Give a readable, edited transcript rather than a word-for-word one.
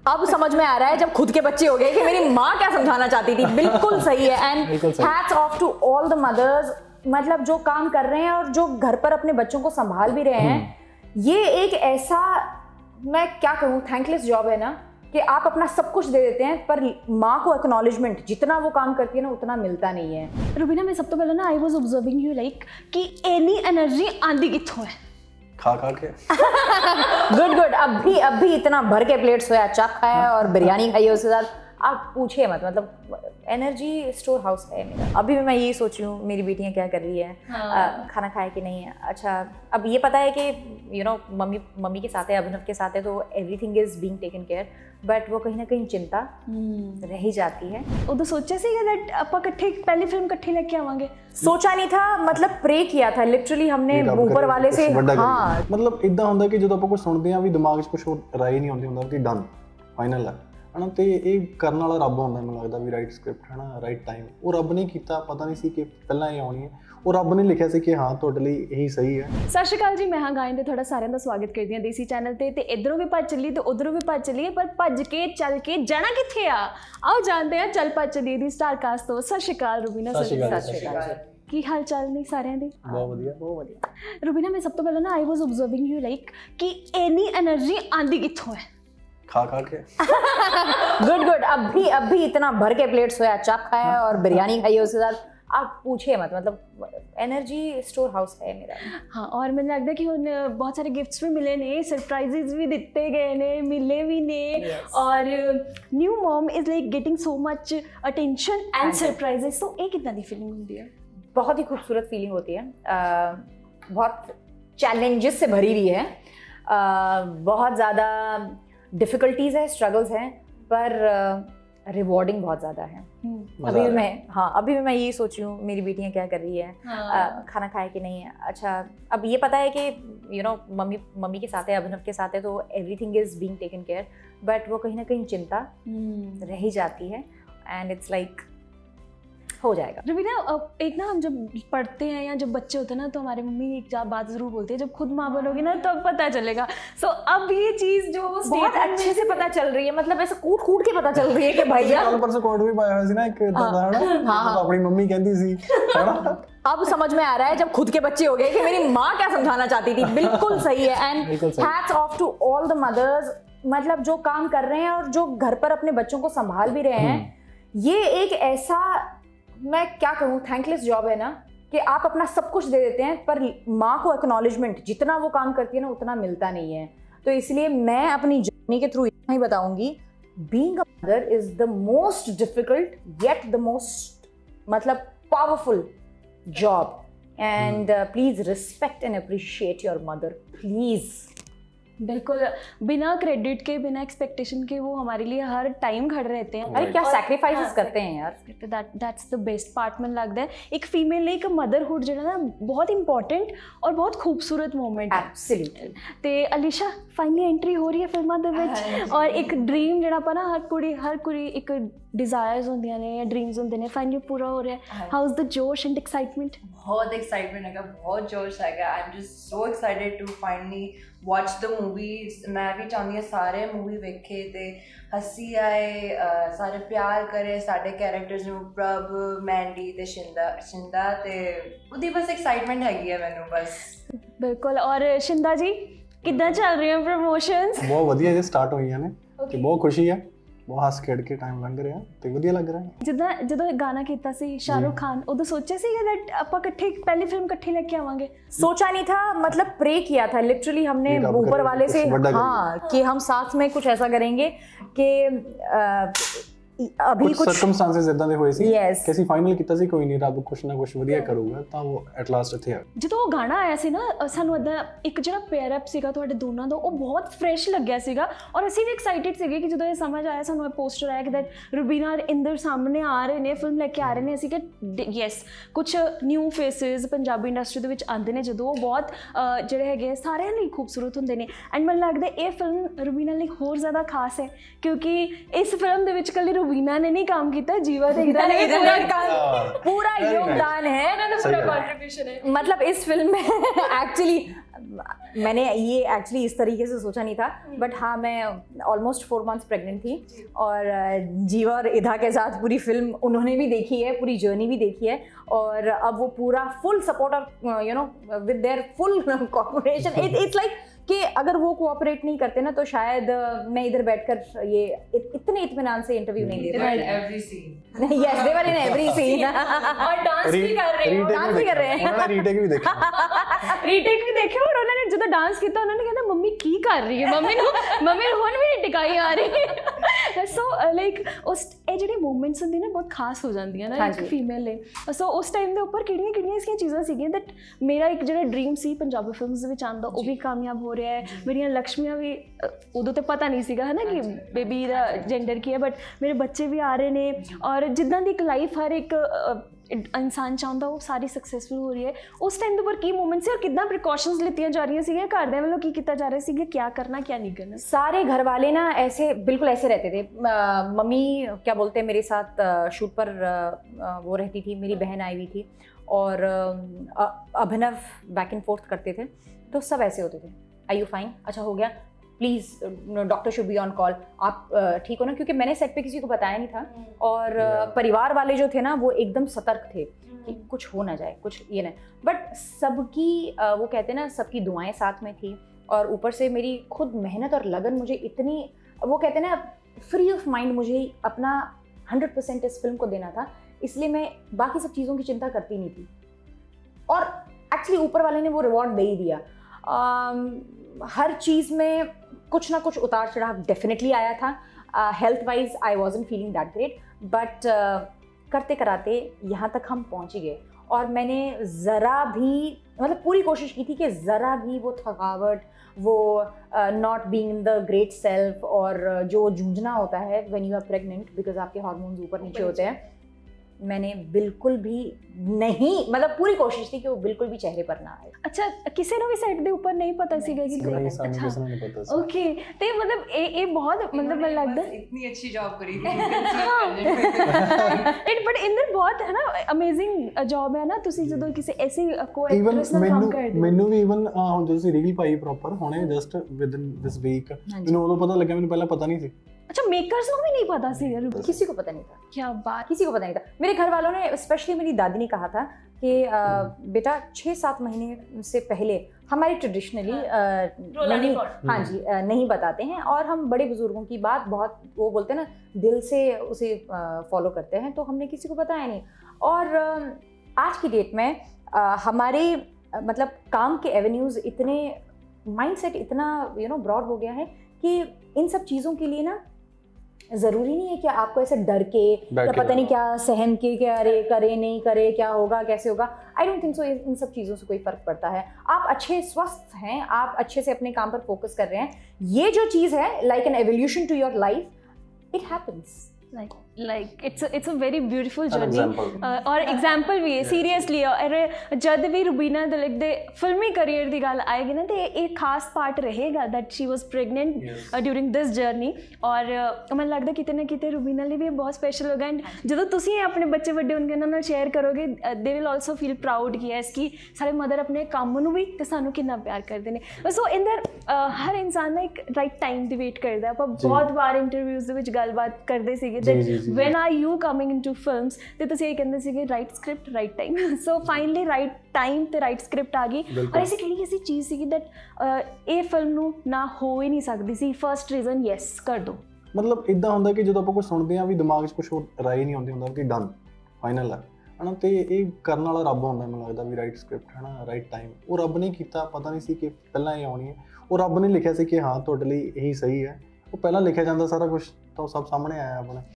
अब समझ में आ रहा है जब खुद के बच्चे हो गए कि मेरी माँ क्या समझाना चाहती थी। बिल्कुल सही है। And hats off to all the mothers, मतलब जो काम कर रहे हैं और जो घर पर अपने बच्चों को संभाल भी रहे हैं। ये एक ऐसा, मैं क्या कहूँ, थैंकलेस जॉब है ना कि आप अपना सब कुछ दे देते हैं पर माँ को एक्नॉलेजमेंट जितना वो काम करती है ना उतना मिलता नहीं है। रुबीना, मैं सब तो पहले ना I was observing you like कि एनी एनर्जी आंधी कित्थों है? खा के गुड। अब भी इतना भर के प्लेट सोया चाप खाया है और बिरयानी खाई है उसके साथ। आप पूछिए मत, मतलब एनर्जी स्टोर हाउस है मेरा। अभी भी मैं यही सोच रही हूँ मेरी बेटियाँ क्या कर रही है, खाना खाया कि नहीं है। अच्छा, अब ये पता है कि मम्मी के साथ है, अभिनव के साथ है, तो everything is being taken care, but वो कहीं ना कहीं चिंता रह ही जाती है। उदो सोचा सी दैट ਆਪਾਂ ਇਕੱਠੇ पहली फिल्म इकट्ठे लेके आवांगे? सोचा नहीं था, मतलब प्रे किया था लिटरली हमने ऊपर वाले से। हाँ, मतलब इदा ਹੁੰਦਾ कि ਜਦੋਂ ਆਪਾਂ ਕੁਝ ਸੁਣਦੇ ਆ ਵੀ ਦਿਮਾਗ 'ਚ ਕੁਝ ਹੋਰ ਰਾਏ ਨਹੀਂ ਆਉਂਦੀ ਹੁੰਦਾ ਕਿ ਡਨ ਫਾਈਨਲ ਹੈ ਹਨਾ, ਤੇ ਇਹ ਕਰਨ ਵਾਲਾ ਰੱਬ ਹੁੰਦਾ। ਮੈਨੂੰ ਲੱਗਦਾ ਵੀ ਰਾਈਟ ਸਕ੍ਰਿਪਟ ਹੈ ਨਾ, ਰਾਈਟ ਟਾਈਮ ਉਹ ਰੱਬ ਨੇ ਕੀਤਾ। ਪਤਾ ਨਹੀਂ ਸੀ ਕਿ ਪਹਿਲਾਂ ਇਹ ਆਉਣੀ ਹੈ, ਉਹ ਰੱਬ ਨੇ ਲਿਖਿਆ ਸੀ ਕਿ ਹਾਂ ਤੁਹਾਡੇ ਲਈ ਇਹੀ ਸਹੀ ਹੈ। ਸਤਿ ਸ਼੍ਰੀ ਅਕਾਲ ਜੀ, ਮੈਂ ਹਾਂ ਗਾਇਨ ਤੇ ਤੁਹਾਡਾ ਸਾਰਿਆਂ ਦਾ ਸਵਾਗਤ ਕਰਦੀ ਹਾਂ ਦੇਸੀ ਚੈਨਲ ਤੇ ਇਧਰੋਂ ਵੀ ਭੱਜ ਚੱਲੀ ਤੇ ਉਧਰੋਂ ਵੀ ਭੱਜ ਚੱਲੀਏ, ਪਰ ਭੱਜ ਕੇ ਚੱਲ ਕੇ ਜਾਣਾ ਕਿੱਥੇ ਆ? ਆਓ ਜਾਣਦੇ ਹਾਂ ਚੱਲ ਭੱਜ ਚੱਲੀਏ ਦੀ ਸਟਾਰ ਕਾਸਟ ਤੋਂ। ਸਤਿ ਸ਼੍ਰੀ ਅਕਾਲ ਰੁਬੀਨਾ। ਸਤਿ ਸ਼੍ਰੀ ਅਕਾਲ। ਕੀ ਹਾਲ ਚਾਲ ਨੇ ਸਾਰਿਆਂ ਦੇ? ਬਹੁਤ ਵਧੀਆ। ਰੁਬੀਨਾ, ਮੈਂ ਸਭ ਤੋਂ ਪਹਿਲਾਂ ਨਾ I was observing you like कि एनी एनर्जी आंधी कित्थों है? खा के गुड। अब भी इतना भर के प्लेट सोया चाप खाया है और बिरयानी खाई है उसके साथ। आप पूछिए मत, मतलब एनर्जी स्टोर हाउस है मेरा। हाँ, और मैंने लगता है कि हुन बहुत सारे गिफ्ट्स भी मिले ने, सरप्राइजेस भी दिते गए ने, मिले भी ने। और new mom is like getting so much attention and surprises. तो एक कितना दी फीलिंग होती है? बहुत ही खूबसूरत फीलिंग होती है। बहुत चैलेंजेस से भरी हुई है, बहुत ज़्यादा डिफ़िकल्टीज़ है, स्ट्रगल्स हैं, पर रिवॉर्डिंग बहुत ज़्यादा है। अभी भी मैं यही सोच रही हूँ मेरी बेटियाँ क्या कर रही है, खाना खाया कि नहीं है। अच्छा, अब ये पता है कि मम्मी के साथ है, अभिनव के साथ है, तो everything is being taken care, but वो कहीं ना कहीं चिंता रह ही जाती है। एंड इट्स लाइक हो जाएगा। रुबीना, एक ना हम जब पढ़ते हैं या जब बच्चे होते हैं ना, तो हमारी मम्मी एक बात ज़रूर बोलती है, जब खुद माँ बनोगी ना तब पता चलेगा। सो अब ये चीज़ जो बहुत अच्छे से पता चल रही है, मतलब ऐसे कूट के पता चल रही है कि भैया कल परसों कोड भी पाया हुआ ना एक अपनी मम्मी कहती सी। अब समझ में आ रहा है जब खुद के बच्चे हो गए कि मेरी माँ क्या समझाना चाहती थी। बिल्कुल सही है। And hats off to all the mothers, मतलब जो काम कर रहे हैं और जो घर पर अपने बच्चों को संभाल भी रहे हैं। ये एक ऐसा, मैं क्या कहूँ, थैंकलेस जॉब है ना कि आप अपना सब कुछ दे देते हैं पर माँ को एक्नॉलेजमेंट जितना वो काम करती है ना उतना मिलता नहीं है। तो इसलिए मैं अपनी जर्नी के थ्रू इतना ही बताऊंगी, being a mother is the most difficult yet the most, मतलब powerful job. And please respect and appreciate your mother, please. बिल्कुल, बिना क्रेडिट के, बिना एक्सपेक्टेशन के वो हमारे लिए हर टाइम खड़े रहते हैं। अरे क्या सैक्रिफाइसेस करते हैं यार। That's the best part. मैंने लगता है एक फीमेल लिए एक मदरहुड जो है ना बहुत इंपॉर्टेंट और बहुत खूबसूरत मोमेंट है। एब्सोल्युटली। तो अलीशा फाइनली एंट्री हो रही है फिल्मां दे विच, और एक ड्रीम जिहड़ा पा ना हर कुड़ी एक डिजायर्स होंदियां ने या ड्रीम्स होंदे ने, फाइनली पूरा हो रहा है। हाउ इज द जोश एंड एक्साइटमेंट? बहुत एक्साइटमेंट है, बहुत जोश है। I am just so excited to finally watch the movies. मैं भी चाहती हूँ सारे मूवी वेखे ते हसी आए, सारे प्यार करे साडे कैरेक्टर्स नूं, प्रभ, मैंडी ते शिंदा ते उदी बस एक्साइटमेंट हैगी है मैनू बस। बिल्कुल। और शिंदा जी किद्दां चल रही हैं प्रमोशंस? बहुत वधिया जी स्टार्ट हुई ने ते बहुत खुशी है, बहुत हस खेड़ के टाइम लंघ रहा ते वधिया लग रहा है। ਜਦੋਂ गाना कीता सी शाहरुख खान, उदो सोचा सी दैट ਆਪਾਂ ਇਕੱਠੇ पहली फिल्म इकट्ठे लेके आवांगे? सोचा नहीं था, मतलब प्रे किया था लिटरली हमने ऊपर वाले से। हाँ, कि हम साथ में कुछ ऐसा करेंगे कि अभी कुछ ਸਰਕਮਸਟੈਂਸਸ ਇਦਾਂ ਦੇ ਹੋਏ ਸੀ ਕਿ ਅਸੀਂ ਫਾਈਨਲ ਕੀਤਾ ਸੀ ਕੋਈ ਨਹੀਂ, ਰੱਬ ਕੁਛ ਨਾ ਕੁਛ ਵਧੀਆ ਕਰੂਗਾ, ਤਾਂ ਉਹ ਐਟ ਲਾਸਟ ਇੱਥੇ ਆ। ਜਦੋਂ ਉਹ ਗਾਣਾ ਆਇਆ ਸੀ ਨਾ, ਸਾਨੂੰ ਇਦਾਂ ਇੱਕ ਜਿਹੜਾ ਪੇਅਰ ਅਪ ਸੀਗਾ ਤੁਹਾਡੇ ਦੋਨਾਂ ਦਾ, ਉਹ ਬਹੁਤ ਫਰੈਸ਼ ਲੱਗਿਆ ਸੀਗਾ। ਔਰ ਅਸੀਂ ਵੀ ਐਕਸਾਈਟਿਡ ਸੀਗੇ ਕਿ ਜਦੋਂ ਇਹ ਸਮਝ ਆਇਆ, ਸਾਨੂੰ ਇਹ ਪੋਸਟਰ ਆਇਆ ਕਿ ਦੈਟ ਰੁਬੀਨਾ ਔਰ ਇੰਦਰ ਸਾਹਮਣੇ ਆ ਰਹੇ ਨੇ, ਫਿਲਮ ਲੈ ਕੇ ਆ ਰਹੇ ਨੇ, ਅਸੀਂ ਕਿ ਯੈਸ ਕੁਛ ਨਿਊ ਫੇਸਿਸ ਪੰਜਾਬੀ ਇੰਡਸਟਰੀ ਦੇ ਵਿੱਚ ਆਉਂਦੇ ਨੇ ਜਦੋਂ, ਉਹ ਬਹੁਤ ਜਿਹੜੇ ਹੈਗੇ ਸਾਰਿਆਂ ਲਈ ਖੂਬਸੂਰਤ ਹੁੰਦੇ ਨੇ। ਐਂਡ ਮੈਨੂੰ ਲੱਗਦਾ ਇਹ ਫਿਲਮ ਰੁਬੀਨਾ ਲਈ ਹੋਰ ਜ਼ਿਆਦਾ ਖਾਸ ਹੈ ਕਿਉਂਕਿ ਇਸ ਫਿਲਮ ਦੇ ਵਿੱਚ ਇਕੱਲੀ रुबीना ने नहीं काम किया, जीवा ते ईरा ने पूरा योगदान है, पूरा कंट्रीब्यूशन है। मतलब इस फिल्म में एक्चुअली मैंने ये एक्चुअली इस तरीके से सोचा नहीं था, बट हाँ मैं ऑलमोस्ट 4 मंथ्स प्रेग्नेंट थी और जीवा और इधा के साथ पूरी फिल्म उन्होंने भी देखी है, पूरी जर्नी भी देखी है, और अब वो पूरा फुल सपोर्ट और you know with their full cooperation. It's like कि अगर वो कोऑपरेट नहीं करते ना तो शायद मैं इधर बैठकर ये इतने इत्मीनान से इंटरव्यू नहीं दे पाती। Every scene, yes they were in every scene, और डांस भी कर रहे हैं, डांस भी कर रहे हैं, उन्होंने रीटेक भी देखा, ਰੀਟੇਕ ਵੀ ਦੇਖਿਆ, और उन्होंने ਜਦੋਂ डांस ਕੀਤਾ ਉਹਨਾਂ ਨੇ ਕਹਿੰਦਾ ਮੰਮੀ ਕੀ ਕਰ ਰਹੀ ਹੈ, ਮੰਮੀ ਨੂੰ ਹੁਣ ਵੀ ਨਹੀਂ ਟਿਕਾਈ ਆ ਰਹੀ। ਸੋ ਲਾਈਕ ਉਸ ਇਹ ਜਿਹੜੇ ਮੂਮੈਂਟਸ ਹੁੰਦੇ ਨੇ ਬਹੁਤ ਖਾਸ ਹੋ ਜਾਂਦੀਆਂ ਨਾ ਇੱਕ ਫੀਮੇਲ ਲਈ। ਸੋ ਉਸ ਟਾਈਮ ਦੇ ਉੱਪਰ ਕਿਹੜੀਆਂ ਕਿਹੜੀਆਂ ਇਸਕੀਆਂ ਚੀਜ਼ਾਂ ਸੀਗੀਆਂ ਦੈਟ ਮੇਰਾ ਇੱਕ ਜਿਹੜਾ ਡ੍ਰੀਮ ਸੀ ਪੰਜਾਬੀ ਫਿਲਮਸ ਦੇ ਵਿੱਚ ਆਉਣ ਦਾ ਉਹ ਵੀ ਕਾਮਯਾਬ ਹੋ ਰਿਹਾ ਹੈ, ਮੇਰੀਆਂ ਲక్ష్ਮੀਆਂ ਵੀ ਉਦੋਂ ਤੇ ਪਤਾ ਨਹੀਂ ਸੀਗਾ ਹੈ ਨਾ ਕਿ ਬੇਬੀ ਦਾ ਜੈਂਡਰ ਕੀ ਹੈ, ਬਟ ਮੇਰੇ ਬੱਚੇ ਵੀ ਆ ਰਹੇ ਨੇ, ਔਰ ਜਿੱਦਾਂ ਦੀ ਇੱਕ ਲਾਈਫ ਹਰ ਇੱਕ ਇਨਸਾਨ ਚਾਹੁੰਦਾ ਉਹ ਸਾਰੀ ਸਕਸੈਸਫੁਲ ਹੋ ਰਹੀ ਹੈ। ਉਸ ਟਾਈਮ ਦੇ ਉੱਪਰ ਕੀ ਮੂਮੈਂਟ ਸੀ और कितना प्रिकॉशंस लित्तियां जा रही सीगे, घरदे वालों की किया जा रहा सीगे, क्या करना क्या नहीं करना? सारे घर वाले ना ऐसे बिल्कुल ऐसे रहते थे। मम्मी क्या बोलते हैं मेरे साथ शूट पर वो रहती थी, मेरी बहन आई हुई थी और अभिनव बैक एंड फोर्थ करते थे, तो सब ऐसे होते थे, आर यू फाइन, अच्छा हो गया, please doctor should be on call, आप ठीक हो ना, क्योंकि मैंने सेट पे किसी को बताया नहीं था और परिवार वाले जो थे ना वो एकदम सतर्क थे कि कुछ हो ना जाए, कुछ ये नहीं, बट सबकी वो कहते हैं ना सबकी दुआएं साथ में थी, और ऊपर से मेरी खुद मेहनत और लगन मुझे इतनी, वो कहते हैं ना फ्री ऑफ माइंड मुझे अपना 100% इस फिल्म को देना था, इसलिए मैं बाकी सब चीज़ों की चिंता करती नहीं थी, और एक्चुअली ऊपर वाले ने वो रिवॉर्ड दे ही दिया। हर चीज़ में कुछ ना कुछ उतार चढ़ाव डेफिनेटली आया था। Health wise I wasn't feeling that great, but करते कराते यहाँ तक हम पहुँच गए, और मैंने ज़रा भी मतलब पूरी कोशिश की थी कि ज़रा भी वो थकावट, वो not being in the great self, और जो जूझना होता है when you are pregnant because आपके हार्मोन्स ऊपर नीचे होते हैं, मैंने बिल्कुल भी नहीं, मतलब पूरी कोशिश थी कि वो बिल्कुल भी चेहरे पर ना आए। अच्छा किसी ने भी सेट दे ऊपर नहीं पता सीगा कि अच्छा ओके, ते मतलब ये बहुत मतलब मैं लगता है इतनी अच्छी जॉब करी थी बट इंदर बहुत है ना अमेजिंग जॉब है ना, ਤੁਸੀਂ ਜਦੋਂ ਕਿਸੇ ਐਸੀ ਕੋ ਐਕਟਰੈਸ ਨਾਲ ਕੰਮ ਕਰਦੇ ਹੋ। ਮੈਨੂੰ ਵੀ ਇਵਨ ਹੁਣ ਜਦੋਂ ਤੁਸੀਂ ਰੀਲ ਪਾਈ ਪ੍ਰੋਪਰ ਹੁਣੇ just within this week ਮੈਨੂੰ ਉਦੋਂ ਪਤਾ ਲੱਗਿਆ, ਮੈਨੂੰ ਪਹਿਲਾਂ ਪਤਾ नहीं ਸੀ। अच्छा मेकर्स को भी नहीं पता सी, किसी को पता नहीं था, क्या बात, किसी को पता नहीं था। मेरे घर वालों ने स्पेशली मेरी दादी ने कहा था कि बेटा 6-7 महीने से पहले हमारे ट्रेडिशनली नहीं, हाँ जी नहीं बताते हैं, और हम बड़े बुजुर्गों की बात बहुत वो बोलते हैं ना दिल से उसे फॉलो करते हैं, तो हमने किसी को बताया नहीं। और आज की डेट में हमारे मतलब काम के एवेन्यूज़ इतने, माइंडसेट इतना यू नो ब्रॉड हो गया है कि इन सब चीज़ों के लिए ना ज़रूरी नहीं है कि आपको ऐसे डर के या पता नहीं क्या सहम के क्या करे नहीं करे क्या होगा कैसे होगा, आई डोंट थिंक सो इन सब चीज़ों से कोई फ़र्क पड़ता है। आप अच्छे स्वस्थ हैं, आप अच्छे से अपने काम पर फोकस कर रहे हैं, ये जो चीज़ है like an evolution to your life, it happens, like it's a very beautiful journey और एग्जाम्पल भी है सीरियसली। और जब भी रुबीना दलिक दे फिल्मी करियर की गल आएगी ना तो एक खास पार्ट रहेगा that she was pregnant during this journey, और मैं लगता किते ना किते रुबीना लिए भी बहुत स्पेशल होगा। एंड जो तुसी अपने बच्चे बड़े होंगे उन्होंने नाल शेयर करोगे they will also feel proud कि एस कि सारे मदर अपने काम नूं भी ते सानू कितना प्यार करते हैं। सो इंदर हर इंसान ना एक राइट टाइम की वेट करता है। आप बहुत बार इंटरव्यूज़ दे विच गलबात करते सीगे that when are you coming into films ਤੇ ਤੁਸੀਂ ਇਹ ਕਹਿੰਦੇ ਸੀਗੇ right script right time, so finally right time ਤੇ ਰਾਈਟ ਸਕ੍ਰਿਪਟ ਆ ਗਈ। ਔਰ ਐਸੀ ਕਿਹੜੀ ਐਸੀ ਚੀਜ਼ ਸੀਗੀ ਦੈਟ ਇਹ ਫਿਲਮ ਨੂੰ ਨਾ ਹੋ ਹੀ ਨਹੀਂ ਸਕਦੀ ਸੀ, ਫਰਸਟ ਰੀਜ਼ਨ ਯੈਸ ਕਰ ਦੋ। ਮਤਲਬ ਇਦਾਂ ਹੁੰਦਾ ਕਿ ਜਦੋਂ ਆਪਾਂ ਕੁਝ ਸੁਣਦੇ ਹਾਂ ਵੀ ਦਿਮਾਗ 'ਚ ਕੁਝ ਹੋਰ ਰਾਏ ਨਹੀਂ ਆਉਂਦੀ, ਹੁੰਦਾ ਕਿ ਡਨ ਫਾਈਨਲ ਹੈ ਹਨਾ, ਤੇ ਇਹ ਕਰਨ ਵਾਲਾ ਰੱਬ ਹੁੰਦਾ ਮੈਨੂੰ ਲੱਗਦਾ ਵੀ ਰਾਈਟ ਸਕ੍ਰਿਪਟ ਹੈ ਨਾ ਰਾਈਟ ਟਾਈਮ, ਉਹ ਰੱਬ ਨੇ ਕੀਤਾ, ਪਤਾ ਨਹੀਂ ਸੀ ਕਿ ਪਹਿਲਾਂ ਇਹ ਆਉਣੀ ਹੈ, ਉਹ ਰੱਬ ਨੇ ਲਿਖਿਆ ਸੀ ਕਿ ਹਾਂ ਤੁਹਾਡੇ ਲਈ ਇਹੀ ਸਹੀ ਹੈ, ਉਹ ਪਹਿਲਾਂ ਲਿਖਿਆ ਜਾਂਦਾ ਸਾਰਾ ਕੁਝ ਤਾਂ ਉਹ ਸਭ ਸਾਹਮਣੇ ਆਇਆ ਆਪਣੇ।